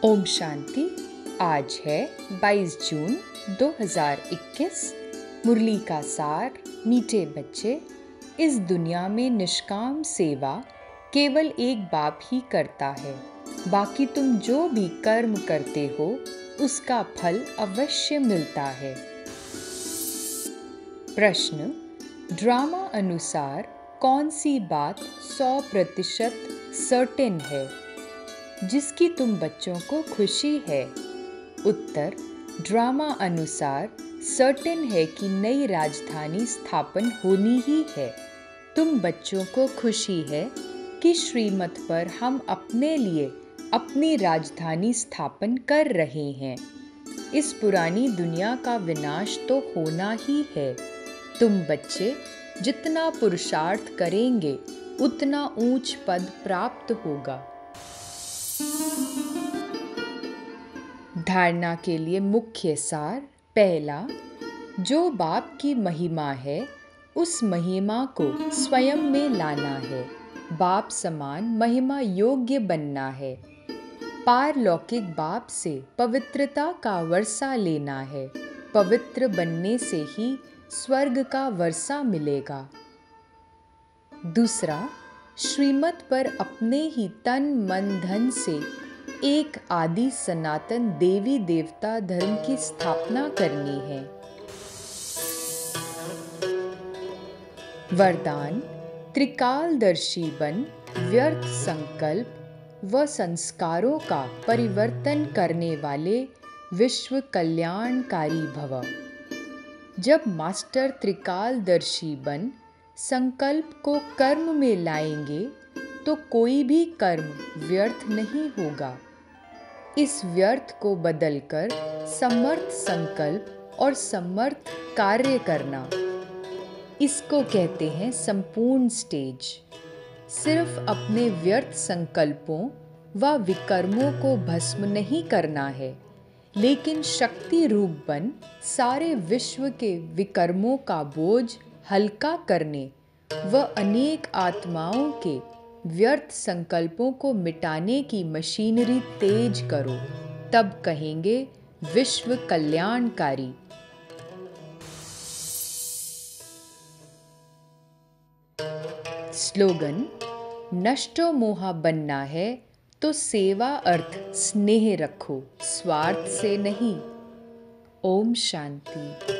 ओम शांति। आज है 22 जून 2021। मुरली का सार। मीठे बच्चे, इस दुनिया में निष्काम सेवा केवल एक बाप ही करता है। बाकी तुम जो भी कर्म करते हो उसका फल अवश्य मिलता है। प्रश्न: ड्रामा अनुसार कौन सी बात 100% सर्टेन है जिसकी तुम बच्चों को खुशी है? उत्तर: ड्रामा अनुसार सर्टेन है कि नई राजधानी स्थापन होनी ही है। तुम बच्चों को खुशी है कि श्रीमत पर हम अपने लिए अपनी राजधानी स्थापन कर रहे हैं। इस पुरानी दुनिया का विनाश तो होना ही है। तुम बच्चे जितना पुरुषार्थ करेंगे उतना ऊंच पद प्राप्त होगा। धारणा के लिए मुख्य सार। पहला, जो बाप की महिमा है उस महिमा को स्वयं में लाना है। बाप समान महिमा योग्य बनना है। पारलौकिक बाप से पवित्रता का वर्षा लेना है। पवित्र बनने से ही स्वर्ग का वर्षा मिलेगा। दूसरा, श्रीमत पर अपने ही तन मन धन से एक आदि सनातन देवी देवता धर्म की स्थापना करनी है। वरदान: त्रिकालदर्शी बन व्यर्थ संकल्प व संस्कारों का परिवर्तन करने वाले विश्व कल्याणकारी भव। जब मास्टर त्रिकालदर्शी बन संकल्प को कर्म में लाएंगे तो कोई भी कर्म व्यर्थ नहीं होगा। इस व्यर्थ को बदलकर समर्थ संकल्प और समर्थ कार्य करना, इसको कहते हैं संपूर्ण स्टेज। सिर्फ अपने व्यर्थ संकल्पों व विकर्मों को भस्म नहीं करना है, लेकिन शक्ति रूप बन सारे विश्व के विकर्मों का बोझ हल्का करने व अनेक आत्माओं के व्यर्थ संकल्पों को मिटाने की मशीनरी तेज करो, तब कहेंगे विश्व कल्याणकारी। स्लोगन: नष्टो मोहा बनना है तो सेवा अर्थ स्नेह रखो, स्वार्थ से नहीं। ओम शांति।